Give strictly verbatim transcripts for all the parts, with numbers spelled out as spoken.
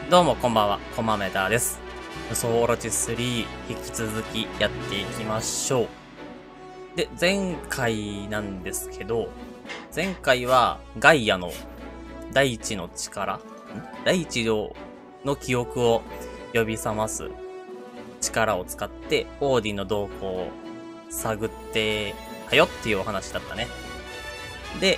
どうもこんばんは、コマメダです。予想オロチスリー引き続きやっていきましょう。で、前回なんですけど、前回はガイアの大地の力、ん大地の記憶を呼び覚ます力を使ってオーディンの動向を探ってはよっていうお話だったね。で、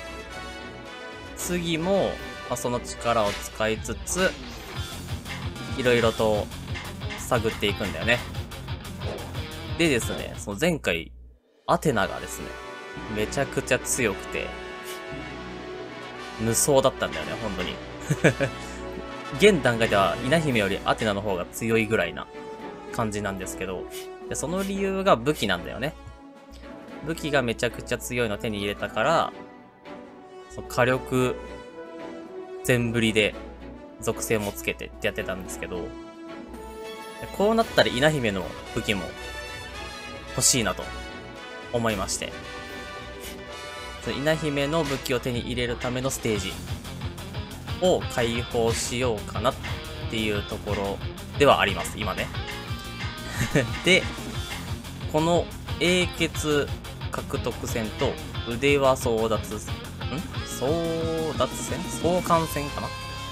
次も、まあ、その力を使いつつ、いろいろと探っていくんだよね。でですね、その前回、アテナがですね、めちゃくちゃ強くて、無双だったんだよね、本当に。現段階では稲姫よりアテナの方が強いぐらいな感じなんですけど、でその理由が武器なんだよね。武器がめちゃくちゃ強いのを手に入れたから、その火力全振りで属性もつけてってやってたんですけど、こうなったら稲姫の武器も欲しいなと思いまして、その稲姫の武器を手に入れるためのステージを開放しようかなっていうところではあります、今ね。で、この英傑獲得戦と腕輪争奪、ん争奪戦相関戦かな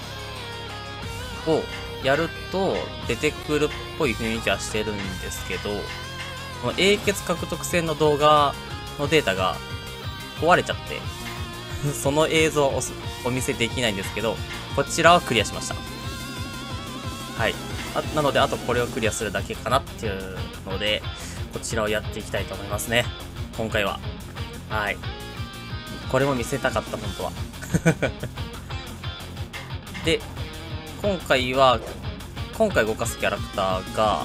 をやると出てくるっぽい雰囲気はしてるんですけど、この英傑獲得戦の動画のデータが壊れちゃってその映像を お, お見せできないんですけど、こちらはクリアしました。はいあなのであとこれをクリアするだけかなっていうので、こちらをやっていきたいと思いますね、今回は。はいこれも見せたかった、本当は。で今回は、今回動かすキャラクターが、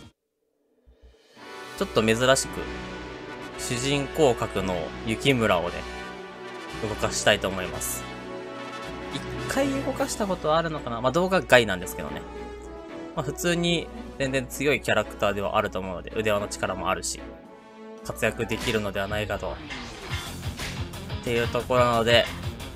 ちょっと珍しく、主人公格の雪村をね、動かしたいと思います。一回動かしたことあるのかな、まあ、動画外なんですけどね。まあ、普通に全然強いキャラクターではあると思うので、腕輪の力もあるし、活躍できるのではないかと。っていうところなので、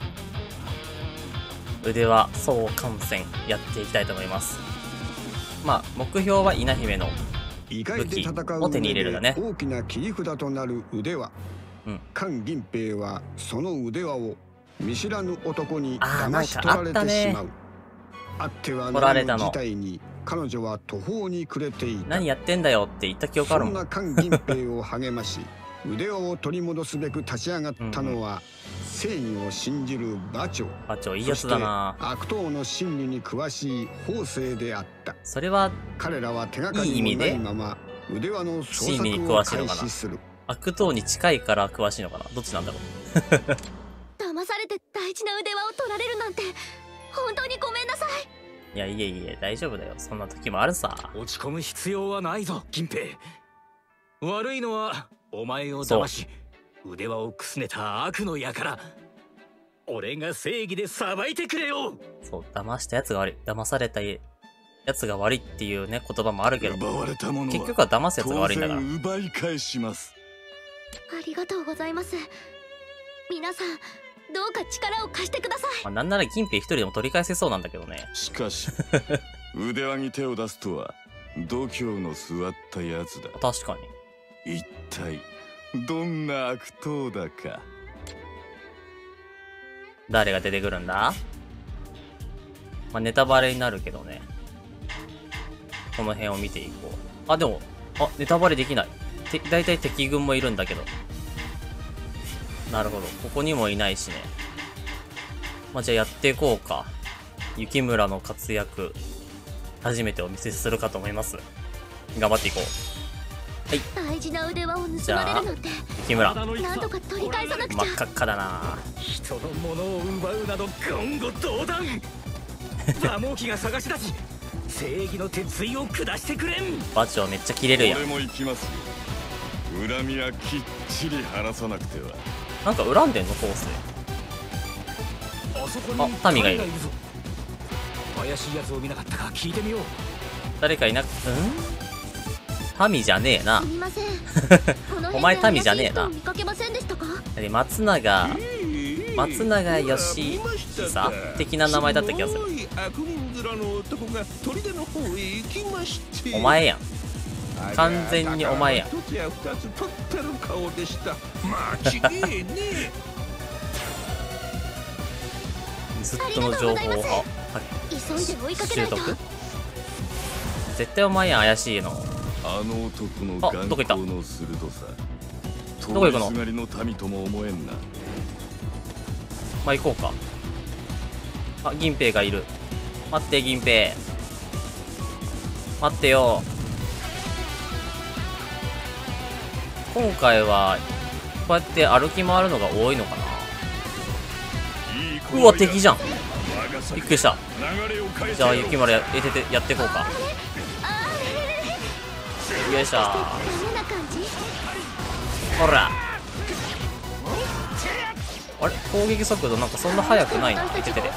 腕輪相関戦やっていきたいと思います。まあ目標は稲姫の武器を手に入れるだね。 大きな切り札となる腕輪。うん。関銀平はその腕輪を見知らぬ男に騙し取られてしまう。あってはならぬ事態に彼女は途方に暮れていた。 何やってんだよって言った記憶あるもん。 そんな関銀平を励まし腕輪を取り戻すべく立ち上がったのは、うん正義を信じる馬長。 馬長いいやつだな。 悪党の心理に詳しい法政であった。 それは彼らは手がかりもないまま腕輪の捜索を開始する。 悪党に近いから詳しいのかな、どっちなんだろう。 騙されて大事な腕輪を取られるなんて本当にごめんなさい。 いやいえいえ大丈夫だよ、そんな時もあるさ。 落ち込む必要はないぞ銀平。悪いのはお前を騙し腕輪をくすねた悪の輩。俺が正義で裁いてくれよ。 そう、騙したやつが悪い、騙されたやつが悪いっていうね言葉もあるけど、 奪われたものは結局は騙すやつが悪いんだから。 奪い返します。 ありがとうございます。皆さんどうか力を貸してください。 まあ、なんなら銀平一人でも取り返せそうなんだけどね。 しかし腕輪に手を出すとは度胸の座ったやつだ。 確かに。 一体どんな悪党だか。 誰が出てくるんだ？まあ、ネタバレになるけどね。この辺を見ていこう。あ、でも、あ、ネタバレできない。て、だいたい敵軍もいるんだけど。なるほど。ここにもいないしね。まあ、じゃあやっていこうか。雪村の活躍、初めてお見せするかと思います。頑張っていこう。はい、 大事な腕輪を盗まれるなんて。 雪村なんとか取り返さなくちゃ。 真っ赤っかだな。 人のものを奪うなど言語道断。馬毛機が探し出し正義の鉄槌を下してくれん。 馬長めっちゃキレるやん。 俺も行きますよ。恨みはきっちり晴らさなくては。 なんか恨んでんのコース。あ、タミがいる。 怪しいやつを見なかったか聞いてみよう。 誰かいなく、うんタミじゃねえな。お前タミじゃねえな。松永、松永義久的な名前だった気がする。 悪人面の男が砦の方へ行きまして。 お前やん。完全にお前やん。 一つや二つ取ってる顔でした。まあちげえね。 ずっとの情報をは習得。絶対お前やん、怪しいの。 あの男のあ、どこ行った？ の鋭さ。 どこ行くの？ 通りすがりの民とも思えんな。 まあ行こうか。あ、銀平がいる。待って、銀平。待ってよ。今回はこうやって歩き回るのが多いのかな。うわ、敵じゃん。びっくりした。じゃあ雪丸やえててやっていこうか。よいしょ。ほら。あれ、攻撃速度なんかそんな速くないな。えててて。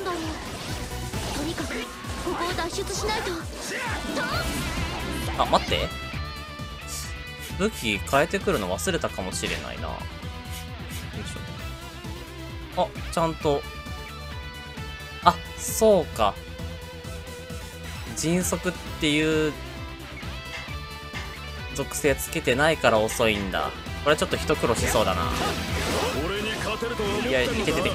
あ、待って。武器変えてくるの忘れたかもしれないな。よいしょ。あ、ちゃんと。あ、そうか。迅速っていう属性つけてないから遅いんだ。これちょっと一苦労しそうだな。いや、いけてて。よ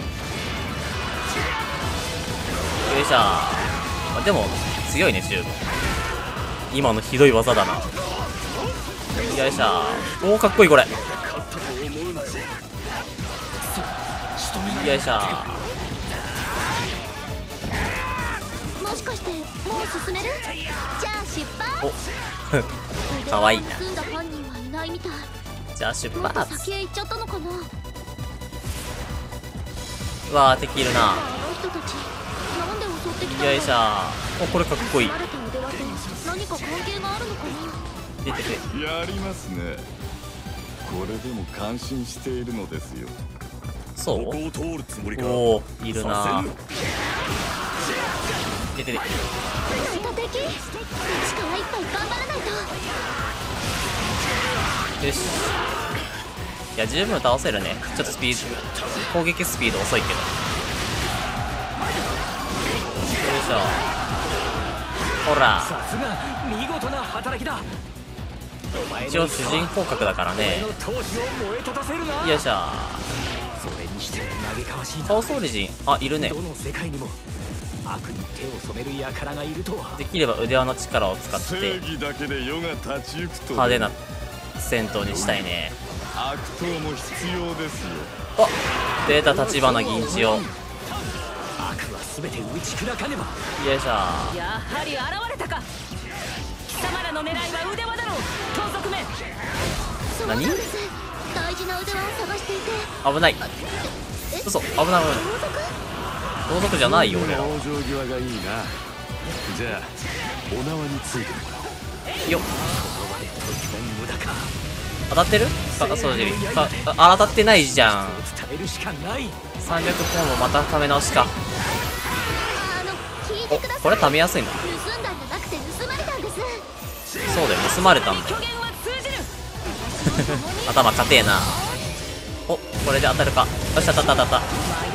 いしょ。まあ、でも強いね、十分。今のひどい技だな。よいしょ。おお、かっこいいこれ。よいしょ。 もしかしてもう進める？じゃあ出発。 おかわいいな。 盗んだ犯人はいないみたい。 じゃあ出もっと発。 先へ行っちゃったのかな。 うわー、敵いるな。 あの人たちなんで襲ってきたんだろう。 よいしょ。お、これかっこいい。 慣れた腕輪と何か関係があるのかな。 出てて。 やりますね。これでも感心しているのですよ。 そう？ ここを通るつもりか。 おお、いるな。出てて。 また敵？力いっぱい頑張らないと。 よし。いや、十分倒せるね。ちょっとスピード、攻撃スピード遅いけど。よいしょ。ほら。 さすが見事な働きだ。 一応主人公格だからね。よいしょ。 それにしても嘆かわしいな。 カオスオリジン、あ、いるね。 どの世界にも悪に手を染める輩がいるとは。 できれば腕輪の力を使って正義だけで世が立ち行くと派手な戦闘にしたいね。 悪党も必要ですよ。 あ、出た立花銀千代。 悪は全て打ち砕かねば。 よいしょ。 やはり現れたか。貴様らの狙いは腕輪だろう。盗賊め。 そうなんです。大事な腕輪を探していて。 危ない。嘘、危ない危ない。盗賊じゃないよ俺ら。 往生際がいいな。じゃあお縄についてもらおう。 よっ。 無駄か。 当たってる？か、そうじり。か、あ、当たってないじゃん。 伝えるしかない。 さんびゃくポンもまたため直しか。 あの、聞いてください。 お、これためやすいんだ。 盗んだんじゃなくて盗まれたんです。 そうだよ、盗まれたんだ。 虚言は通じる。 頭硬えな。お、これで当たるか。よし、当たった当たった。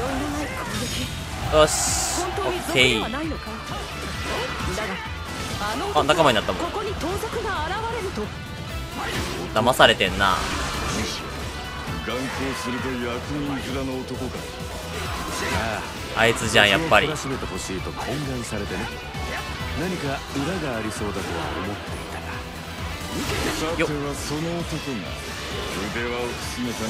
よし、オッケー。あ、仲間になったもん。 ここに盗賊が現れると。 騙されてんな。 眼光鋭い悪人面の男か。 あいつじゃん、やっぱり。 懲らしめてほしいと懇願されてね。何か裏がありそうだとは思っていたが。さてはその男が腕輪をくすねた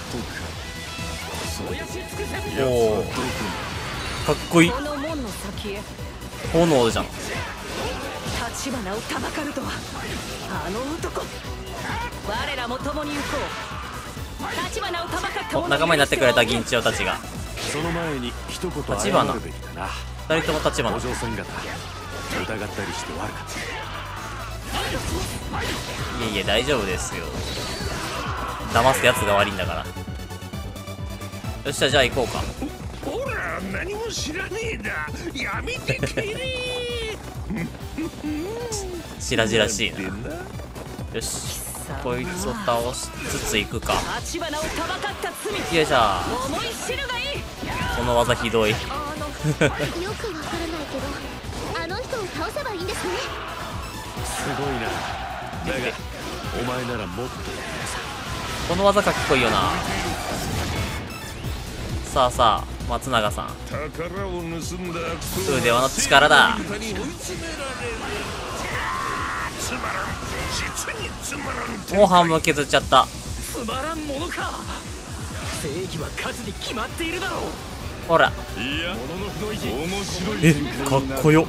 盗っ人か。 おお、かっこいい。 この門の先へ。 炎じゃん。 立花をたばかるとは。あの男。我らも共に行こう。立花をたばかったお、仲間になってくれた銀千代たちが。 その前に一言謝るべきだな。 二人とも立花。 お嬢さん方疑ったりして悪かった。 いえいえ、大丈夫ですよ。騙すやつが悪いんだから。よっしゃ、じゃあ行こうか。 ほら、何も知らねえだ。やめてくれ。 白々しいな。よし、こいつを倒しつつ行くか。 立花をたばかった罪。 よいしょ。 思い知るがいい。 この技ひどい。 あの、よくわからないけど、 人を倒せばいいんですね。 すごいな。だがお前ならもっとやるさ。 この技かっこいいよな。さあさあ、松永さん、 宝を盗んだ腕輪の力だ。もう半分削っちゃった。 つまらんものか。正義は数に決まっているだろう。 ほら、 いや面白いえ、かっこよ。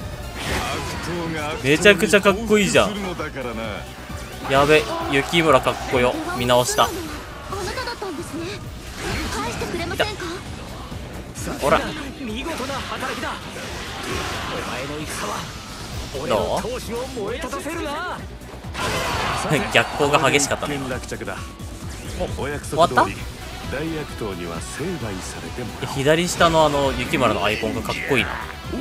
めちゃくちゃかっこいいじゃん。やべ、雪村かっこよ。見直した。 あなただったんですね。返してくれませんか。 ほら、 見事な働きだ。お前の戦は俺どうの闘志を燃え立たせるな。 逆光が激しかったね。 落着だ。お約終わった束通り大悪党には成敗されてもらおう。 左下のあの雪村のアイコンがかっこいいな。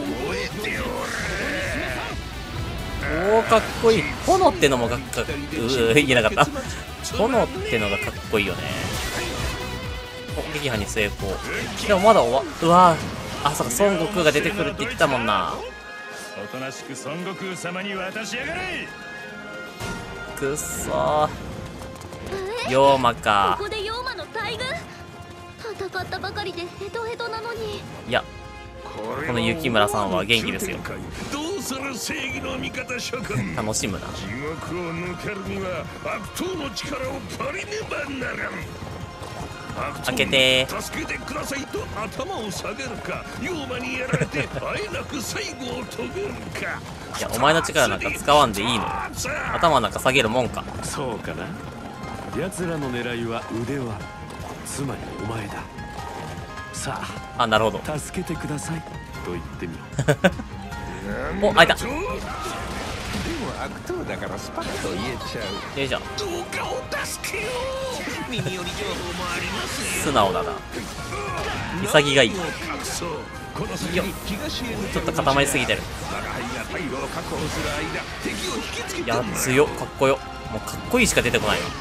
おー、かっこいい。炎ってのもかっこいい。うー、言えなかった。炎ってのがかっこいいよね。お、撃破に成功。でもまだ終わうわー、あ、そうか、孫悟空が出てくるって言ってたもんな。 おとなしく孫悟空様に渡しやがれ。 くっそー、妖魔か。 ここで妖魔の大群。戦ったばかりでヘトヘトなのに。 いや、この雪村さんは元気ですよ。 どうする正義の味方諸君。 楽しむな。 地獄を抜けるには悪党の力を借りねばならん。 開けてー。 助けてくださいと頭を下げるか、妖魔にやられてあえなく最後を遂げるか。 いや、お前の力なんか使わんでいいの。頭なんか下げるもんか。 そうかな。奴らの狙いは腕輪、つまりお前だ。さあ、 あ、なるほど。 助けてくださいと言ってみお、 ろ。 開いた。 でも悪党だからスパッと言えちゃう。 よいしょ。 どうかお助けを。耳寄り情報もありますよ。 素直だな。潔がいい。 この先に東へちょっと固まりすぎてる。 我が輩が退路を確保する間、敵を引きつけていや、強っ、かっこよ。もうかっこいいしか出てこないわ。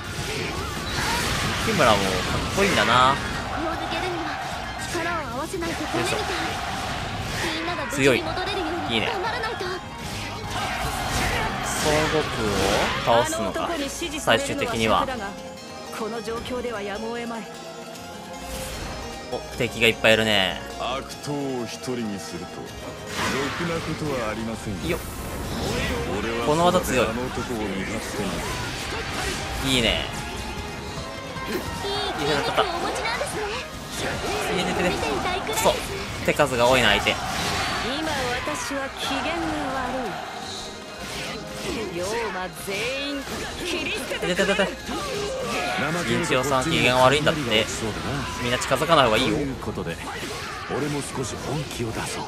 雪村もかっこいいんだな。 ここを抜けるには力を合わせないとダメみたい。みんなが無事強いに戻れるよういいねに頑張らないと。 孫悟空を倒すのか。最終的には。 この状況ではやむを得まい。 お、敵がいっぱいいるね。 悪党を一人にするとろくなことはありませんよ。 よっ、 俺はこの技強い。 あの男を見張っている。 いいね。 いい筋肉をお持ちなんですね。 いいね、てね。 見ていたいくらい。 そう、手数が多いな相手。 今私は機嫌が悪い。妖魔全員切り捨てて出て出て。銀千代さん機嫌悪いんだって。 そうだな。 みんな近づかない方がいいよ。 ということで俺も少し本気を出そう。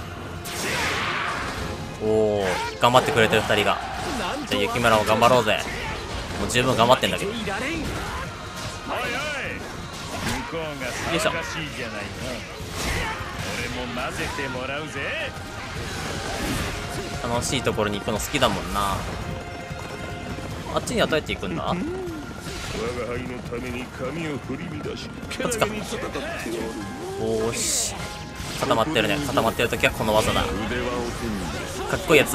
おー、頑張ってくれてるふたりが。じゃあ雪村も頑張ろうぜ。もう十分頑張ってんだけど。よおいおい、向こうがいしょ。 騒がしいじゃないの。俺も混ぜてもらうぜ。 楽しいところに行くの好きだもんな。あっちにはどうやって行くんだ。 我が輩のために髪を振り乱し、 こっちか。おーし、固まってるね。固まってるときはこの技だ。 腕輪を手にかっこいいやつ。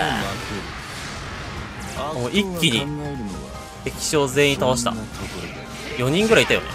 もう一気に敵将全員倒した。よにんぐらいいたよね。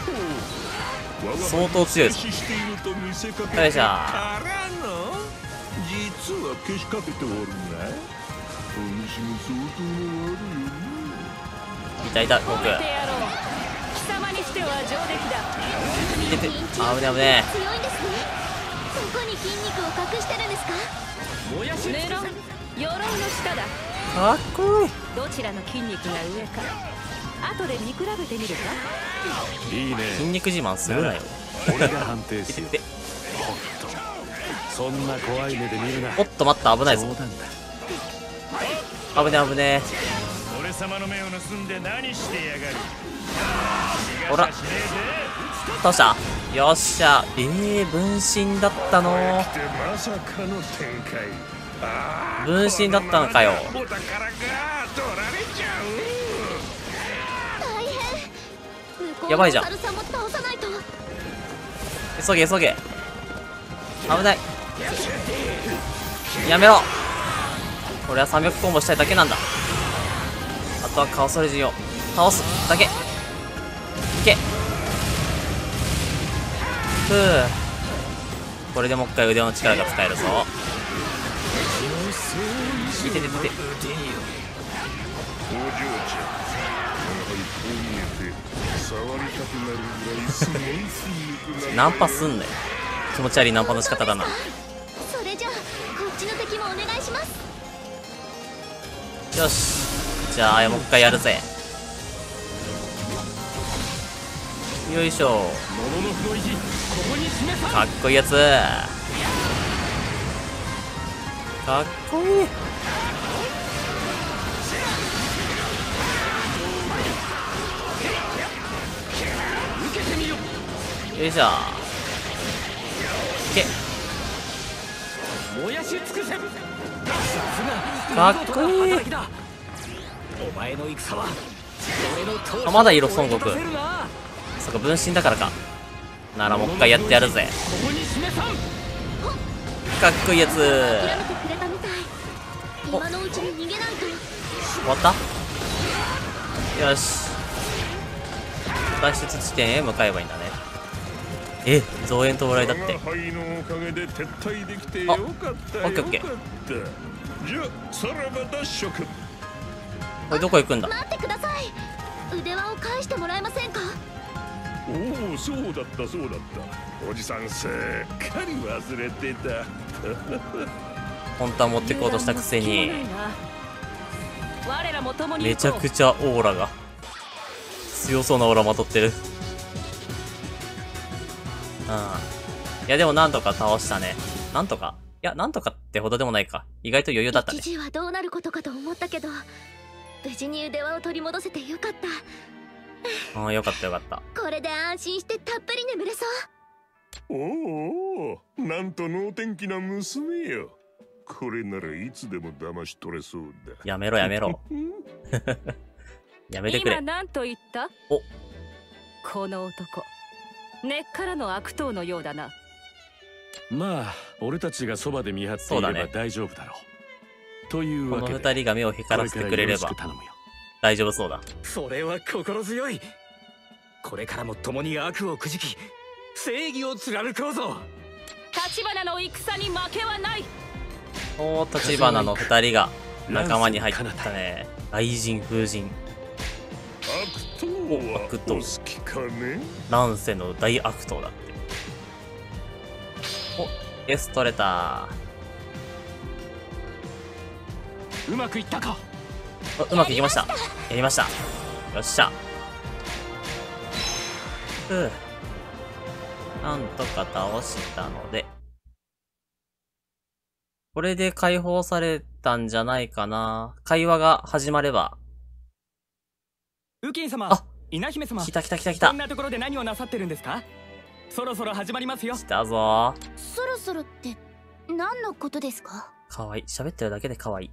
相当強いです。よいしょ。 からの実はけしかけておるな。お主も相当の悪いよね。 いたいた、僕。 てやろう。貴様にしては上出来だ。 いてて、あぶねあぶね。 強いんですね。どこに筋肉を隠してるんですか。 メロン、鎧の下だ。 かっこいい。 どちらの筋肉が上か後で見比べてみるか。 いいね。 筋肉自慢するなよ。 俺が判定いてする。 て。 そんな怖い目で見るな。 おっと待った、危ないぞ。 冗談だ。 あぶねあぶね。 俺様の目を盗んで何してやがる。 ほら、倒した。よっしゃ。えー、分身だったの。 まさかの展開。 分身だったのかよ。 お宝が取られちゃ大変。向こうやばいじゃんの猿さんも倒さないと。 急げ急げ。危ない。 やめろ。俺はさんびゃくコンボしたいだけなんだ。あとはカオソレジを倒すだけ。いけ。ふう。これでもう一回腕の力が使えるぞ。いてててて。ナンパすんなよ。気持ち悪いナンパの仕方だな。 それじゃあこっちの敵もお願いします。 よし、じゃあもう一回やるぜ。よいしょ。かっこいいやつ。かっこいい。よいしょ。いけ。かっこいい。あ、まだいる孫悟空。そっか、分身だからか。ならもう一回やってやるぜ。かっこいいやつ。 諦めてくれたみたい。今のうちに逃げないと。 終わった。よし、脱出地点へ向かえばいいんだね。え、増援ともらいだって。あ、オッケーオッケー。 じゃあさらば脱色。 これどこ行くんだ。 待ってください。腕輪を返してもらえませんか。 おお、そうだったそうだった。おじさんすっかり忘れてた。 本当は持ってこうとしたくせに我らも共にめちゃくちゃオーラが強そうなオーラまとってる。うん。いやでもなんとか倒したね。なんとか、いやなんとかってほどでもないか。意外と余裕だったね。 一時はどうなることかと思ったけど、無事に腕輪を取り戻せてよかった。 うん、よかったよかった。 これで安心してたっぷり眠れそう。 おお、なんと能天気な娘よ。これならいつでも騙し取れそうだ。 やめろやめろ。やめてくれ。 今何と言った？ お、 この男根っからの悪党のようだな。 まあ俺たちがそばで見張っていれば大丈夫だろう。というわけでこの二人が目を光らせてくれれば大丈夫そうだ。 それは心強い。これからも共に悪をくじき正義を貫こうぞ。 橘の戦に負けはない。 おー、立花の二人が仲間に入ったね。雷神風神。 悪党はお好きかね。 乱世の大悪党だって。お、エス取れた。 うまくいったか。 うまくいきました。やりました。よっしゃ。ふう。なんとか倒したので。これで解放されたんじゃないかな。会話が始まれば。 ウキン様。 あ、 稲姫様。 来た来た来た来た。 こんなところで何をなさってるんですか。そろそろ始まりますよ。 来たぞー。 そろそろって何のことですか。 かわいい。喋ってるだけでかわいい。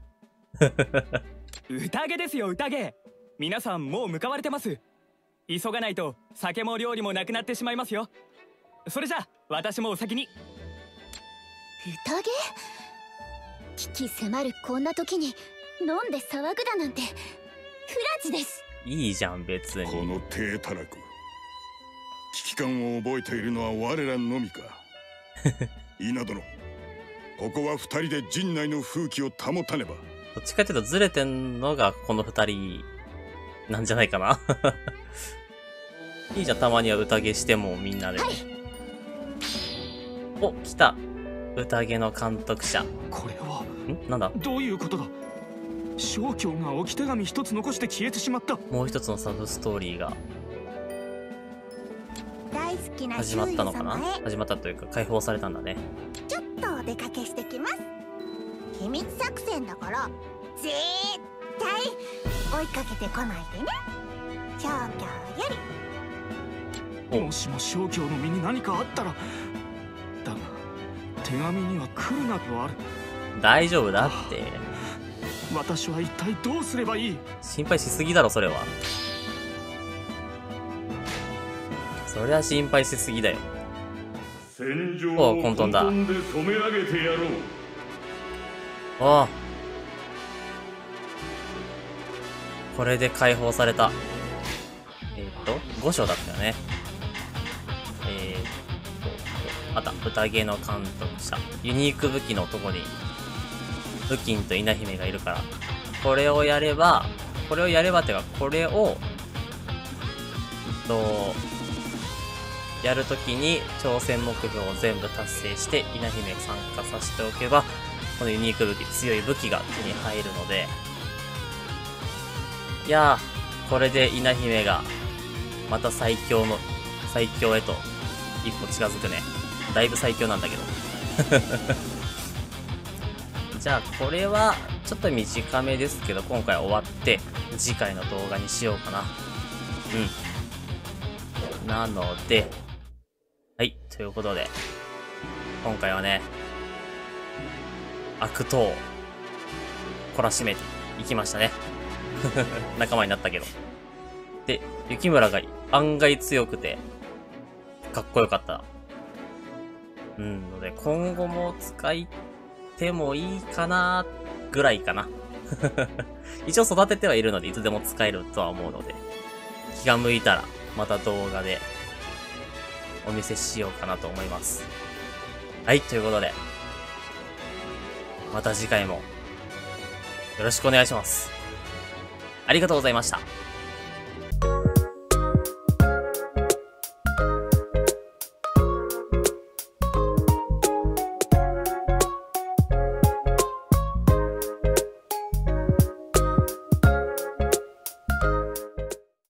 宴ですよ、宴。皆さんもう向かわれてます。急がないと酒も料理もなくなってしまいますよ。それじゃ私もお先に。 宴？危機迫るこんな時に飲んで騒ぐだなんて不埒です。 いいじゃん別に。 この低たらく危機感を覚えているのは我らのみか。稲殿、ここは二人で陣内の風紀を保たねば。 どっちかっていうとずれてんのがこの二人なんじゃないかな。いいじゃん、たまには宴してもみんなで、はい、お、来た。宴の監督者。 これはんなんだ、 どういうことだ。正教が置き手紙一つ残して消えてしまった。 もう一つのサブストーリーが大好きな始まったのかな。始まったというか解放されたんだね。 ちょっとお出かけしてきます。秘密作戦だから絶対追いかけてこないでね。正教より。もしも正教の身に何かあったら。だが手紙には来るなとある。 大丈夫だって。 私は一体どうすればいい。 心配しすぎだろそれは。そりゃ心配しすぎだよ。 戦場を混沌で染め上げてやろう。 おお。これで解放された。えっと、ご章だったよね。えーっと、あった。宴の監督者。ユニーク武器のとこに、武金と稲姫がいるから。これをやれば、これをやればってか、これを、と、やるときに挑戦目標を全部達成して稲姫を参加させておけば、このユニーク武器、強い武器が手に入るので、いやー、これで稲姫がまた最強の、最強へと一歩近づくね。だいぶ最強なんだけど。じゃあこれはちょっと短めですけど、今回終わって次回の動画にしようかな。うん。なので、はい、ということで、今回はね、悪党を懲らしめていきましたね。仲間になったけど。で、雪村が案外強くて、かっこよかった。うん、ので、今後も使ってもいいかな、ぐらいかな。一応育ててはいるので、いつでも使えるとは思うので、気が向いたら、また動画で、お見せしようかなと思います。はい、ということで、また次回も、よろしくお願いします。ありがとうございました。